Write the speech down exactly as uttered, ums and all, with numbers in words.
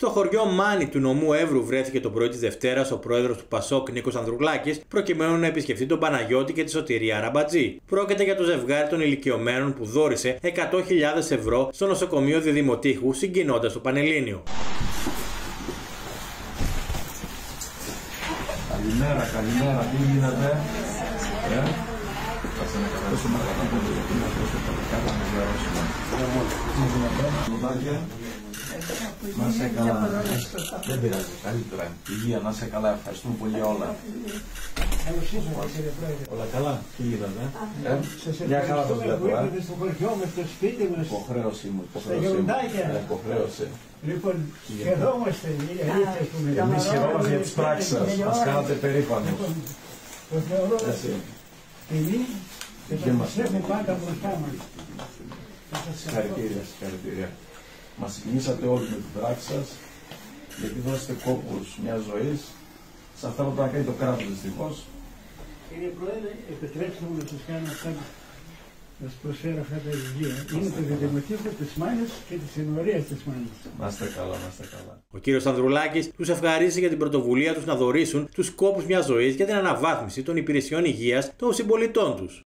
Στο χωριό Μάνη του νομού Εύρου βρέθηκε το πρωί της Δευτέρας ο πρόεδρος του Πασόκ Νίκος Ανδρουλάκης προκειμένου να επισκεφτεί τον Παναγιώτη και τη Σωτηρία Αραμπατζή. Πρόκειται για το ζευγάρι των ηλικιωμένων που δώρισε εκατό χιλιάδες ευρώ στο νοσοκομείο Διδημοτήχου συγκινώντας το Πανελλήνιο. Καλημέρα, καλημέρα, τι γίνεται, ε? Να σε καλά, δεν πειράζει, καλύτερα, υγεία, να σε καλά, ευχαριστούμε πολύ όλα. Όλα καλά, τι είδατε, ε? Μια χαρά το βλέπω, ε? Υποχρέωση μου, υποχρέωση. Λοιπόν, χαιρόμαστε, εμείς χαιρόμαστε για τις πράξεις σας, μας κάνατε περήφανος. Το θεωρώ τιμή και θα μας έχουμε πάντα μπροστά μας. Συγχαρητήρια, συγχαρητήρια. Μας συγκινήσατε όλοι με την πράξη σας, γιατί δώσετε κόπους μιας ζωής σε αυτά που θα κάνει το κράτος δυστυχώς. Κύριε Πρόεδρε, επιτρέψτε μου να σας κάνω αυτά, να σας προσφέρω αυτά τα βιβλία. Είναι το Διδημοτήχο της Μάνης και της Ενορίας της Μάνης. Να είστε καλά, να είστε καλά. Ο κύριος Ανδρουλάκης τους ευχαρίστησε για την πρωτοβουλία τους να δωρήσουν τους κόπους μιας ζωής για την αναβάθμιση των υπηρεσιών υγείας των συμπολιτών τους.